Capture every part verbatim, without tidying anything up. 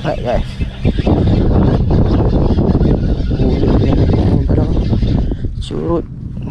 Right guys. Curut.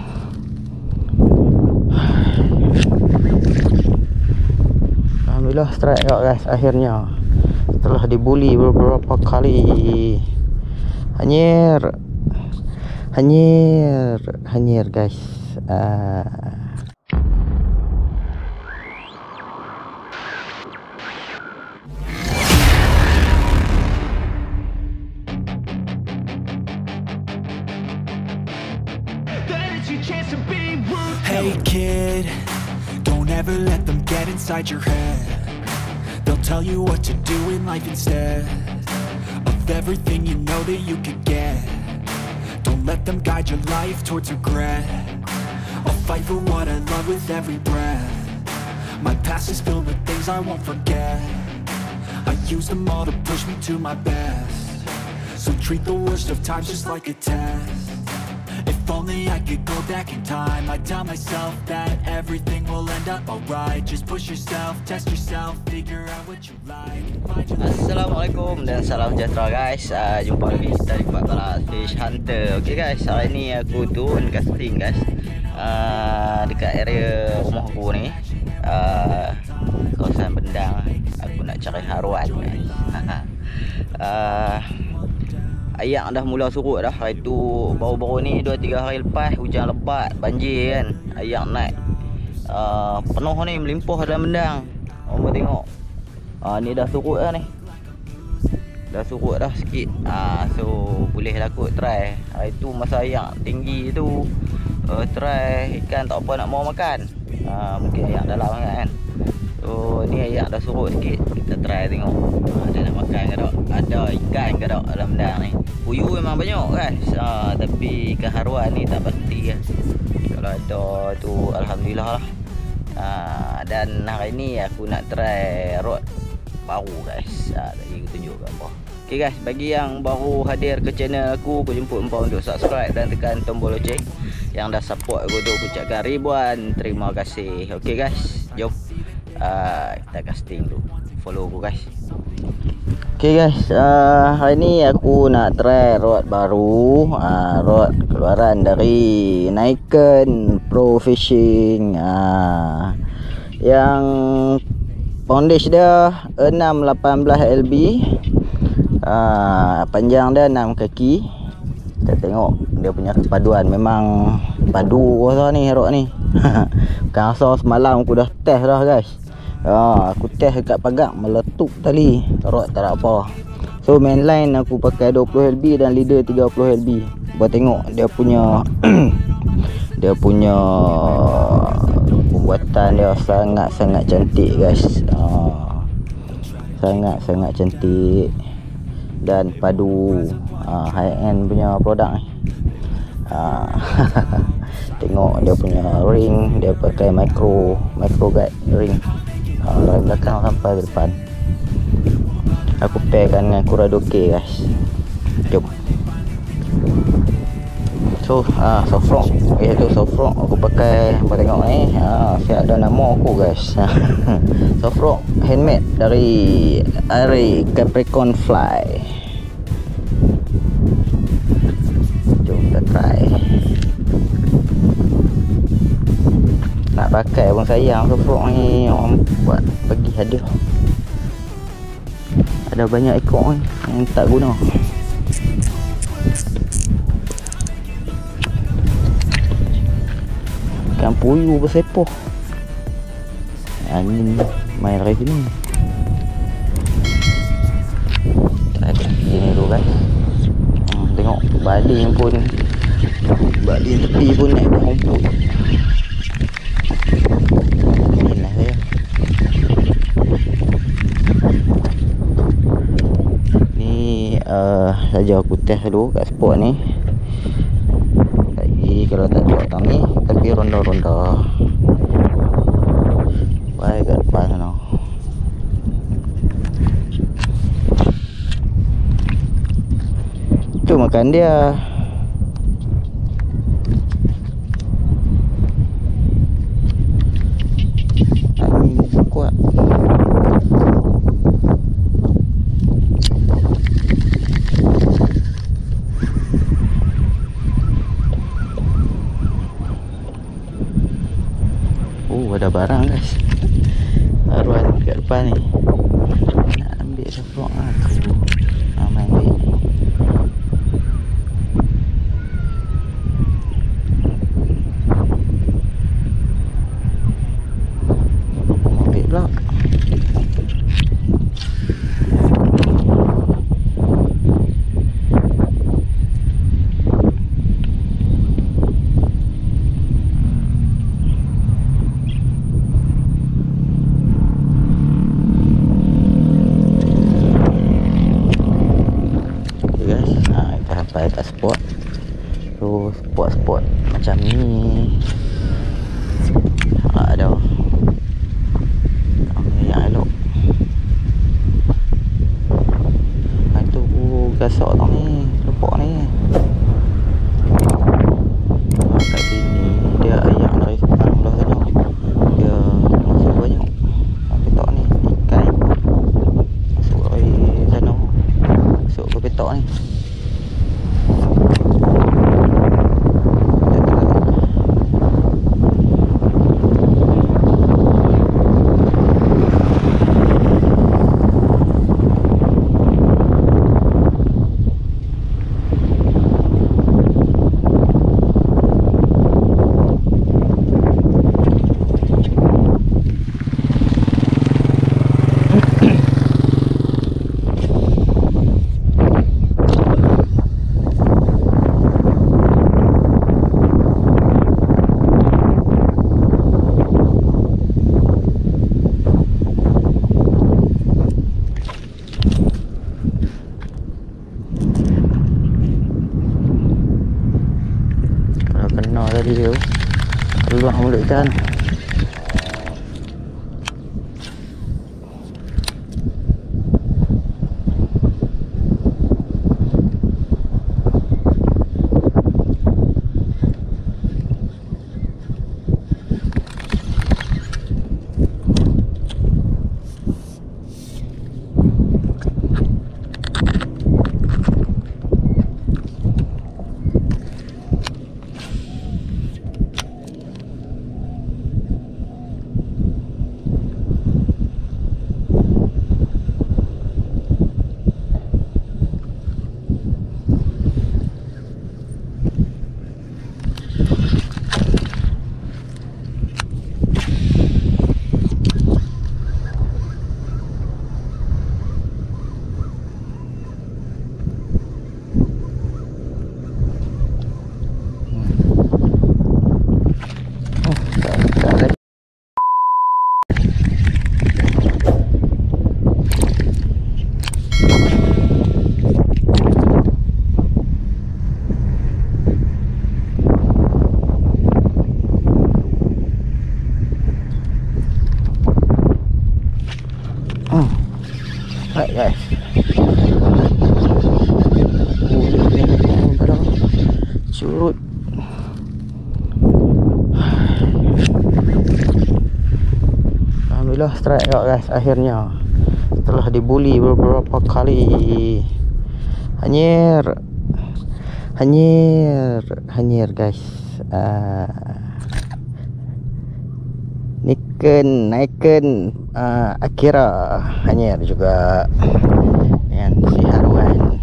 Alhamdulillah strike out guys akhirnya. Setelah dibuli beberapa kali. Hanyir. Hanyir, hanyir guys. Ah. Hey kid, don't ever let them get inside your head. They'll tell you what to do in life instead of everything you know that you could get. Don't let them guide your life towards regret. I'll fight for what I love with every breath. My past is filled with things I won't forget. I use them all to push me to my best. So treat the worst of times just like a test. If only I could go back in time, I'd tell myself that everything will end up alright. Just push yourself, test yourself, figure out what you like. Assalamualaikum dan salam sejahtera guys. uh, Jumpa lagi kita di Pak Fish Hunter. Okay guys, hari ni aku turun casting guys, uh, dekat area rumah aku ni, uh, kawasan Bendang. Aku nak cari haruan guys. uh, Ayak dah mula surut dah. Hari tu baru-baru ni dua tiga hari lepas hujan lebat, banjir kan. Ayak naik uh, penuh ni, melimpah dalam Bendang. Orang tengok. Uh, ni dah surut dah ni. Dah surut dah sikit. uh, So boleh lah kot try. Hari tu masa ayak tinggi tu, uh, try ikan tak apa nak mau makan. uh, Mungkin ayak dalam kan. So ni ayak dah surut sikit. Kita try tengok uh, ada nak makan ke tak, ada ikan ke tak dalam Bendang ni. Puyuh memang banyak guys, uh, tapi keharuan ni tak pasti kan. Kalau ada tu alhamdulillah lah. uh, Dan hari ni aku nak try rod baru guys. uh, Tadi aku tunjuk gambar. Ok guys, bagi yang baru hadir ke channel aku, aku jemput empau untuk subscribe dan tekan tombol loceng. Yang dah support aku tu, aku ucapkan ribuan terima kasih. Ok guys, jom uh, kita casting tu. Follow aku guys. Okay guys, uh, hari ni aku nak try rod baru, uh, rod keluaran dari Nikon Pro Fishing, uh, yang poundage dia enam lapan belas L B, uh, panjang dia enam kaki. Kita tengok dia punya kepaduan, memang padu rasa ni rod ni. Bukan rasa semalam aku dah test dah guys. Ha, aku test dekat pagar meletup tali, rod tak ada apa. So mainline aku pakai dua puluh L B dan leader tiga puluh L B. Buat tengok dia punya dia punya pembuatan dia sangat-sangat cantik guys. Ha, sangat-sangat cantik dan padu. Ha, high end punya produk ni. Ha, tengok dia punya ring, dia pakai micro micro guide ring. Uh, dari belakang sampai ke depan. Aku pairkan dengan Curado K guys. Jom. So ah, soft rock. Okay, tu soft rock aku pakai. Apa tengok ni, ah, siap ada nama aku guys. Soft rock handmade dari Ari Capricorn Fly. Jom kita try. Nak pakai pun sayang soft rock ni, orang buat bagi hadiah. Ada banyak ekor ni yang tak guna. Ikan puyuh bersepoh. Angin main dari sini. Try sini dulu guys. Hmm, tengok baling pun, baling tepi pun naik dah rumput. Uh, saja aku test dulu kat spot ni. Lagi kalau tak buat tang ni, tapi ronda-ronda baik kat depan sana. Tu makan dia. Angin kuat. Oh, ada barang guys. Arwan kat depan ni. Nak ambil seprok aku. Ah, main ambil. Ambil pula. Sampai kat spot. So spot-spot macam ni tak ada yang elok. Lepas tu gasak tau ni, lepok ni. Kat sini dia ayak dari sekarang belah sana. Dia masuk banyak. Kat petok ni ikan masuk dari sana, masuk ke petok ni. Tadi tu peluang mulut ikan. Right guys. Curut. Alhamdulillah strike juga guys akhirnya. Setelah dibuli beberapa kali. Hanyir. Hanyir, hanyir guys. Uh, Nikon, Nikon uh, Akira hanyir juga dengan si Haruan.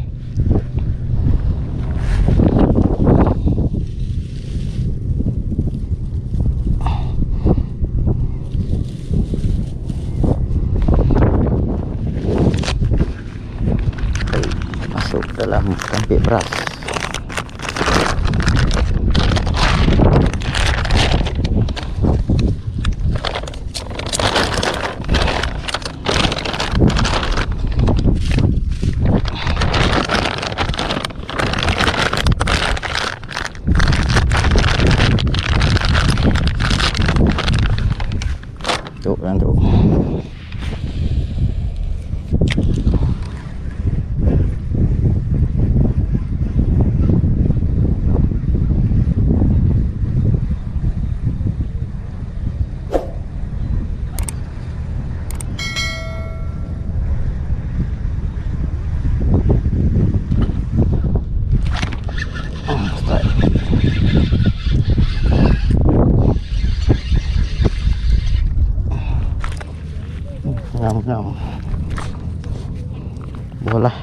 Masuk dalam kampik beras. Tuh kan tuh. ngam-ngam. Bola.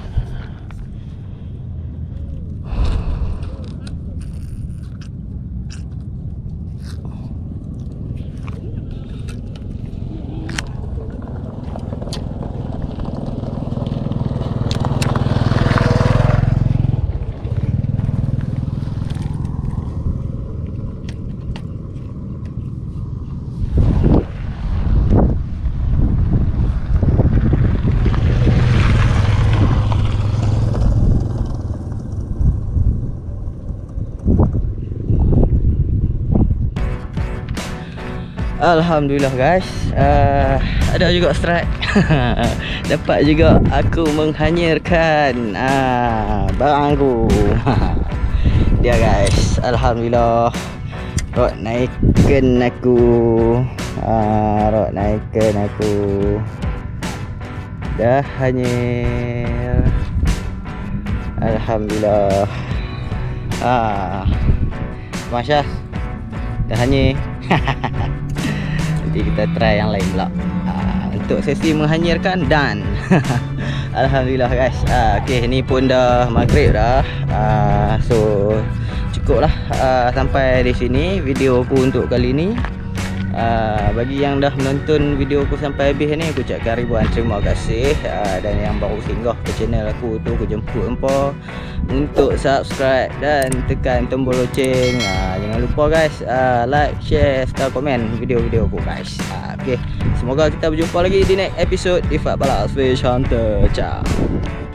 Alhamdulillah guys, uh, ada juga strike. Dapat juga aku menghanyirkan uh, barang aku. Dia guys, alhamdulillah. Rod naikkan aku. uh, Rod naikkan aku. Dah hanyir. Alhamdulillah. Ah, Masya, dah hanyir. Nanti kita try yang lain pula. uh, Untuk sesi menghanyirkan dan alhamdulillah guys. uh, Okay, ni pun dah maghrib dah. uh, So cukup lah uh, sampai di sini video aku untuk kali ni. uh, Bagi yang dah menonton video aku sampai habis ni, aku ucapkan ribuan terima kasih. uh, Dan yang baru singgah ke channel aku tu, aku jemput empa untuk subscribe dan tekan tombol loceng. uh, Jangan lupa guys, uh, like, share serta komen video-video aku guys. uh, Okay, semoga kita berjumpa lagi di next episode Ifat Balas Fish Hunter. Ciao.